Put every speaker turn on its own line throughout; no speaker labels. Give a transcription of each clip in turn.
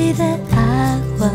Soy de agua,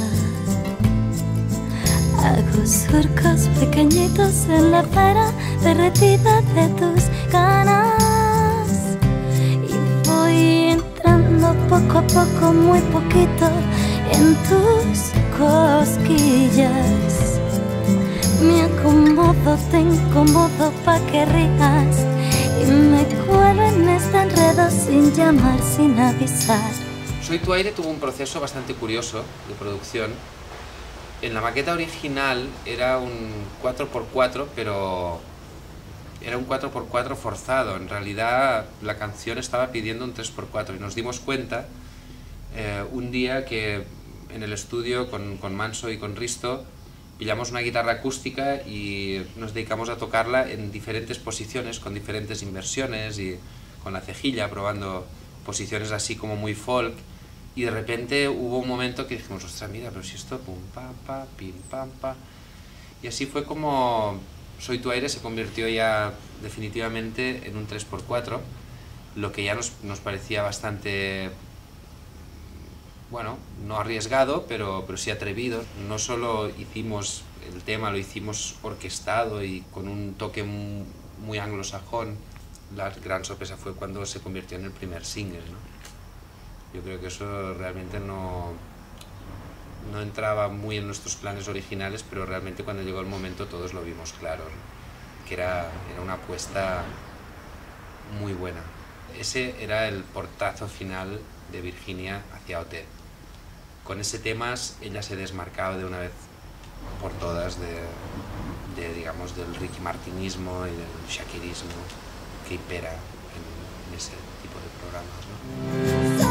hago surcos pequeñitos en la pera derretida de tus ganas y voy entrando poco a poco, muy poquito, en tus cosquillas. Me acomodo, te incomodo pa' que rías y me cuelo en este enredo sin llamar, sin avisar.
Soy tu aire tuvo un proceso bastante curioso de producción. En la maqueta original era un 4x4, pero era un 4x4 forzado. En realidad la canción estaba pidiendo un 3x4 y nos dimos cuenta un día que en el estudio con Manso y con Risto pillamos una guitarra acústica y nos dedicamos a tocarla en diferentes posiciones, con diferentes inversiones y con la cejilla, probando posiciones así como muy folk. Y de repente hubo un momento que dijimos, ostras, mira, pero si esto pum, pa, pa, pim, pam, pa. Y así fue como Soy tu aire se convirtió ya definitivamente en un 3x4, lo que ya nos parecía bastante, bueno, no arriesgado, pero sí atrevido. No solo hicimos el tema, lo hicimos orquestado y con un toque muy anglosajón. La gran sorpresa fue cuando se convirtió en el primer single, ¿no? Yo creo que eso realmente no entraba muy en nuestros planes originales, pero realmente cuando llegó el momento todos lo vimos claro, ¿no? Que era una apuesta muy buena. Ese era el portazo final de Virginia hacia OT. Con ese tema ella se desmarcaba de una vez por todas digamos, del Ricky Martinismo y del shakirismo que impera en ese tipo de programas, ¿no?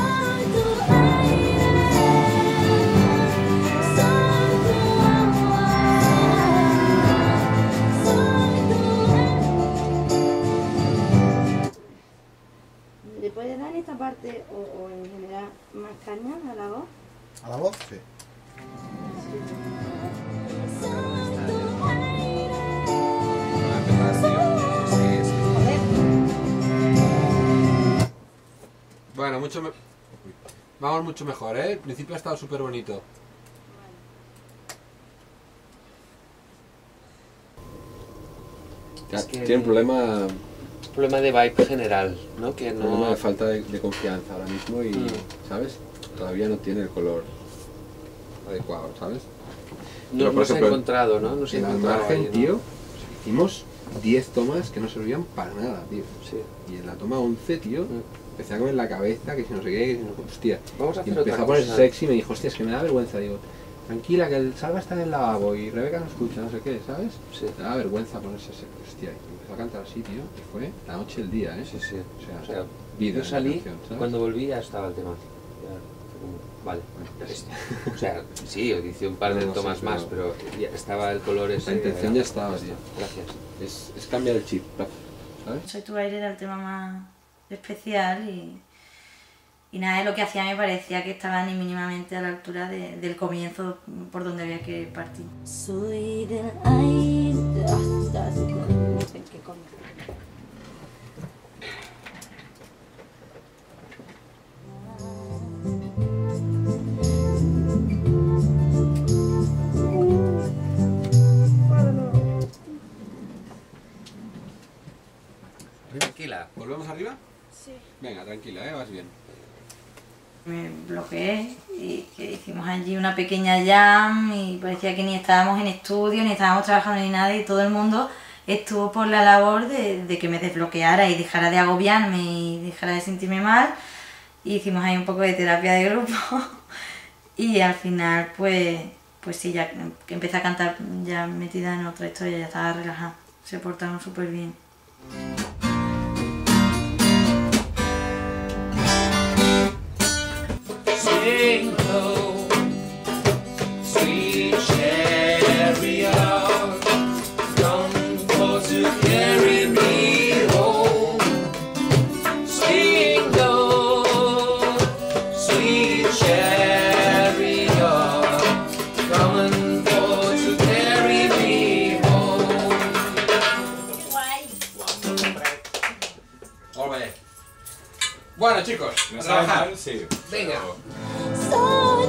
¿Le puedes dar esta parte o en general más caña a la voz?
¿A la voz? Sí.
Bueno, vamos mucho mejor, ¿eh? El principio ha estado súper bonito.
Es que
tiene un problema
de vibe general, ¿no? Que no...
problema de falta de confianza ahora mismo y, ¿sabes? Todavía no tiene el color adecuado, ¿sabes?
No se ha encontrado, ¿no? No se ha
en el
encontrado
margen,
ahí, ¿no?
tío, hicimos 10 tomas que no servían para nada, tío.
Sí.
Y en la toma 11, tío, empecé a comer la cabeza, que si no sé qué, que si no... Hostia.
Vamos a
Y
hacer
empezó
otra
a ponerse
cosa.
sexy y me dijo, hostia, es que me da vergüenza. Digo, tranquila, que el Salva está en el lavabo y Rebeca no escucha, no sé qué, ¿sabes?
Sí.
Te da vergüenza ponerse sexy. Hostia, y empezó a cantar así, tío, y fue la noche el día, ¿eh?
Sí, sí.
O
O
sea,
sea,
vida.
yo salí,
canción, ¿sabes?
cuando volví ya estaba el tema. Ya fue como, vale. O sea, sí, hice un par de
No sé,
tomas más, pero ya estaba el color ese.
La intención ya estaba, tío.
Gracias.
Es cambiar el chip, ¿sabes?
Soy tu aire era el tema más especial y nada de lo que hacía me parecía que estaba ni mínimamente a la altura del comienzo por donde había que partir.
Soy del aire. ¿Qué coño?
Tranquila.
¿Volvemos arriba? Sí. Venga, tranquila, vas bien.
Me bloqueé y que hicimos allí una pequeña jam y parecía que ni estábamos en estudio, ni estábamos trabajando ni nada y todo el mundo estuvo por la labor de que me desbloqueara y dejara de agobiarme y dejara de sentirme mal. Y hicimos ahí un poco de terapia de grupo y al final pues sí, ya que empecé a cantar ya metida en otra historia, ya estaba relajada, se portaron súper bien.
Sing low, sweet chariot, come for to carry me home. Sing low, sweet chariot, coming for to carry me home.
Ole. Bueno, chicos, a trabajar.
Sí.
Venga.
Soy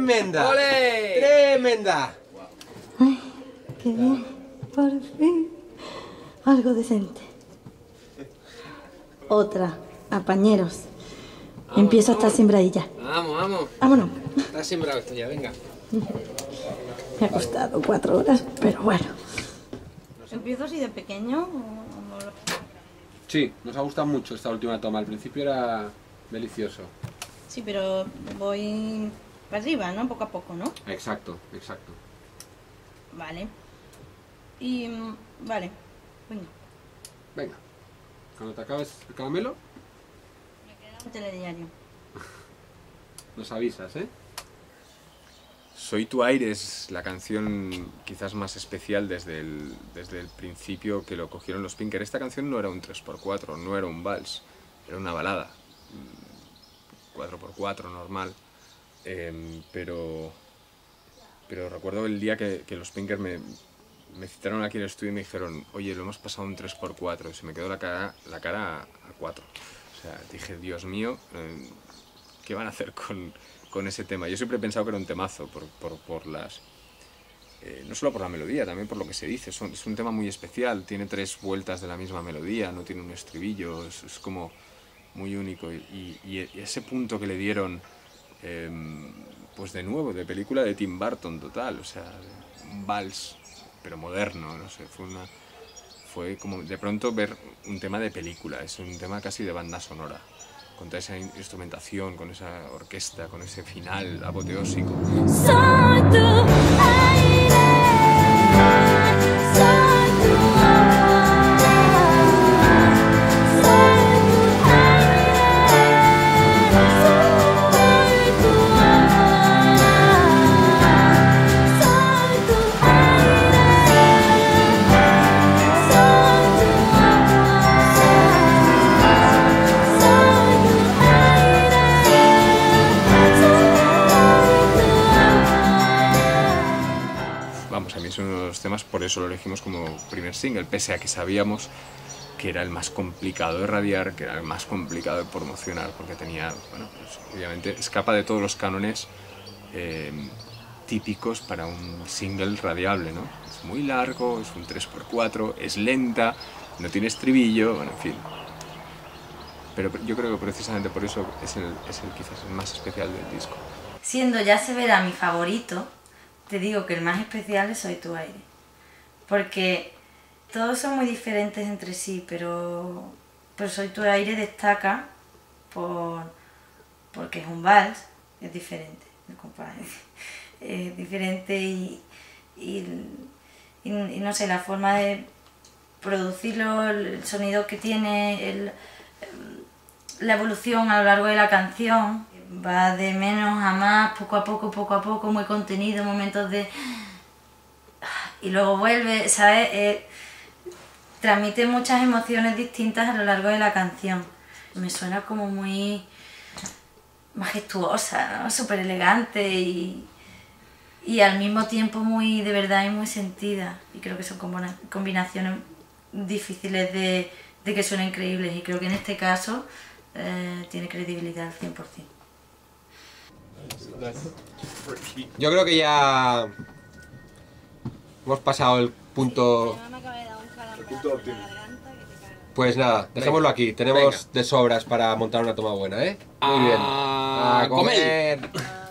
¡Tremenda!
¡Ole!
¡Tremenda!
Ay, qué bien. Por fin. Algo decente. Otra. Apañeros. Empiezo a estar sembradilla.
Vamos, vamos.
Vámonos.
Está sembrado esto ya, venga.
Me ha costado 4 horas, pero bueno.
¿Empiezo así de pequeño?
Sí, nos ha gustado mucho esta última toma. Al principio era delicioso.
Sí, pero voy para arriba, ¿no? Poco a poco, ¿no?
Exacto, exacto.
Vale. Y... vale. Venga.
Venga, cuando te acabes el caramelo,
Un telediario.
nos avisas, ¿eh?
Soy tu aire es la canción quizás más especial desde el principio que lo cogieron los Pinker. Esta canción no era un 3x4, no era un vals, era una balada. 4x4 normal. Pero recuerdo el día que los Pinker me citaron aquí en el estudio y me dijeron, oye, lo hemos pasado un 3x4, y se me quedó la cara a 4. O sea, dije, Dios mío, ¿qué van a hacer con ese tema? Yo siempre he pensado que era un temazo por las... no solo por la melodía, también por lo que se dice. Es un tema muy especial, tiene 3 vueltas de la misma melodía, no tiene un estribillo, es como muy único. Y ese punto que le dieron, pues de nuevo, de película de Tim Burton total, o sea, un vals, pero moderno, no sé, fue como de pronto ver un tema de película, es un tema casi de banda sonora, con toda esa instrumentación, con esa orquesta, con ese final apoteósico.
Soy tu aire, soy tu agua, soy tu aire, soy tu agua, soy tu aire, soy tu
Vamos, a mí es uno de los temas, por eso lo elegimos como primer single, pese a que sabíamos que era el más complicado de radiar, que era el más complicado de promocionar, porque tenía, bueno, pues, obviamente escapa de todos los cánones típicos para un single radiable, ¿no? Es muy largo, es un 3x4, es lenta, no tiene estribillo, bueno, en fin. Pero yo creo que precisamente por eso es el quizás el más especial del disco.
Siendo Ya se verá mi favorito, te digo que el más especial es Soy tu aire. Porque todos son muy diferentes entre sí, pero Soy tu aire destaca porque es un vals, es diferente, es diferente y no sé, la forma de producirlo, el sonido que tiene, la evolución a lo largo de la canción va de menos a más, poco a poco, muy contenido, momentos de... y luego vuelve, ¿sabes? Transmite muchas emociones distintas a lo largo de la canción. Me suena como muy majestuosa, ¿no? Súper elegante y al mismo tiempo muy de verdad y muy sentida. Y creo que son combinaciones difíciles de que suenen creíbles, y creo que en este caso tiene credibilidad al 100%.
Yo creo que ya hemos pasado el punto... Pues nada, dejémoslo aquí. Tenemos de sobras para montar una toma buena, ¿eh? Muy bien.
¡A comer!
comer.